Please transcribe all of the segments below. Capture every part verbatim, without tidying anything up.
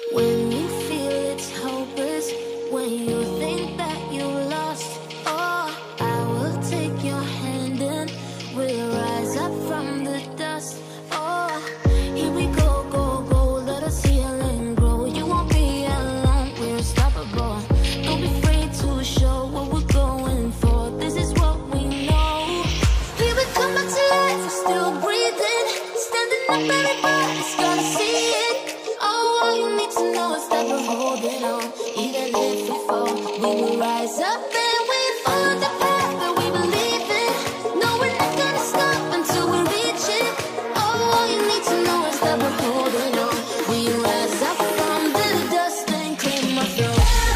When you feel it's hopeless, when you think that you lost, oh, I will take your hand and we'll rise up from the dust. Oh, here we go, go, go, let us heal and grow. You won't be alone, we're unstoppable. Don't be afraid to show what we're going for. This is what we know. Here we come back to life, we're still breathing. Standing up, everybody's gonna see it. Oh, all you need to know is that we're holding on. Even if we fall, we will rise up and we follow the path that we believe in. No, we're not gonna stop until we reach it. Oh, all you need to know is that we're holding on. We rise up from the dust and claim our throne.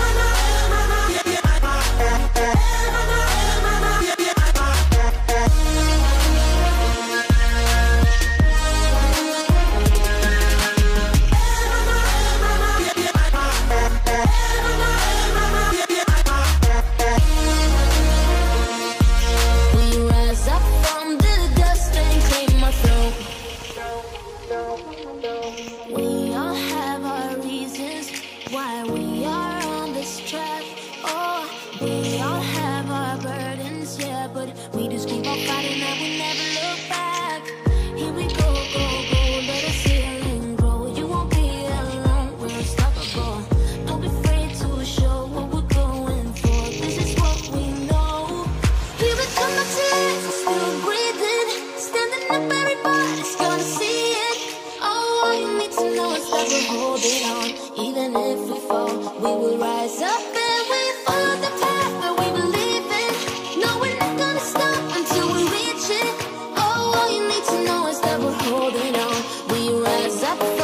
We all have our reasons why we are on this track. Oh, we all have our burdens, yeah, but we just keep on fighting and we never look back. Here we go, go, go, let us heal and grow. You won't be alone, we're unstoppable. Don't be afraid to show what we're going for. This is what we know. Here we come back to life, we're still breathing. Standing up, everybody's gonna see it. Oh, all you need to know is that we're holding on. Even if we fall, we will rise up and we follow the path that we believe in. No, we're not gonna stop until we reach it. Oh, all you need to know is that we're holding on. We rise up.